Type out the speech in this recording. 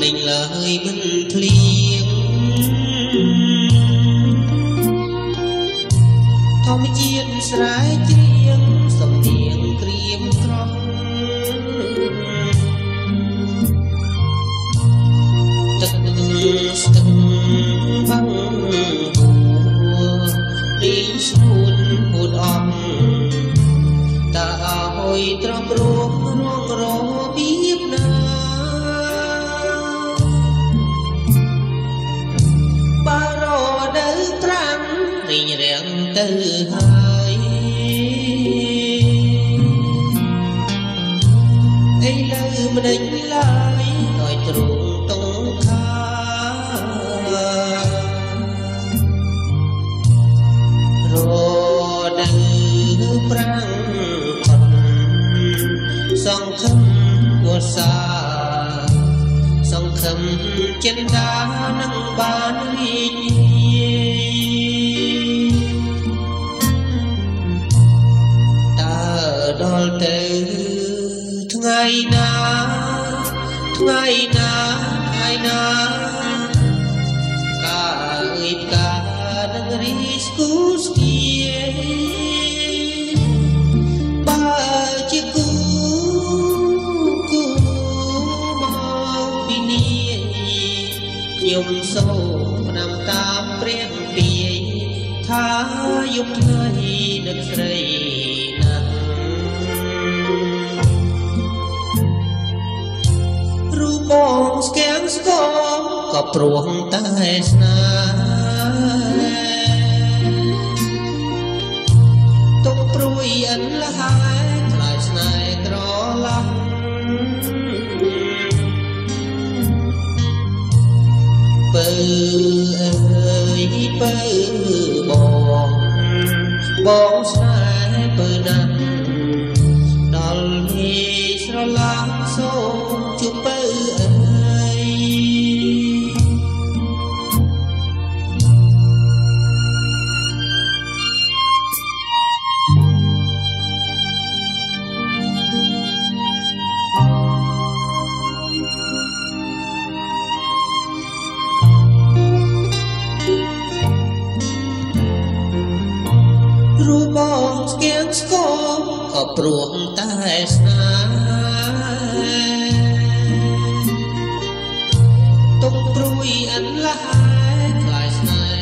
លេងឡើយមិនភ្លៀងធម្មជាតិស្រែជ្រៀងសំនៀងក្រៀមក្រំទឹកស្ទឹងបាំងបួរីងស្ងួនហួតអស់តើឲ្យត្រង់រងរងរបៀបណាបារដើត្រាំរីងរាំងទៅហើយអីលើមិនដេញឡើយឲ្យទ្រង់តងខារដើប្រាំងសង្ឃឹមវស្សាសង្ឃឹមចិន្តានឹងបានរីកតើដល់ទៅថ្ងៃណាថ្ងៃណាថ្ងៃណាកាយផ្កានឹងរីស្គូស្គីបើជាគូខ្ញុំសូមផ្ដាំតាមព្រះពាយថាយប់ថ្ងៃនឹកស្រីណាស់រូបបងស្គាំងស្គមក៏ព្រោះតែស្នេហ៍ទុកព្រួយអិនលហើយខ្លាចស្នេហ៍ក្រឡាំពើអើយពើបងស្នេហ៍ពើណាស់ដល់នេះស្រឡាញ់សូមជួបពើអើយរូបបងស្គាំងស្គមក៏ព្រោះតែស្នេហ៍ទុកព្រួយអិនលហើយខ្លាចស្នេហ៍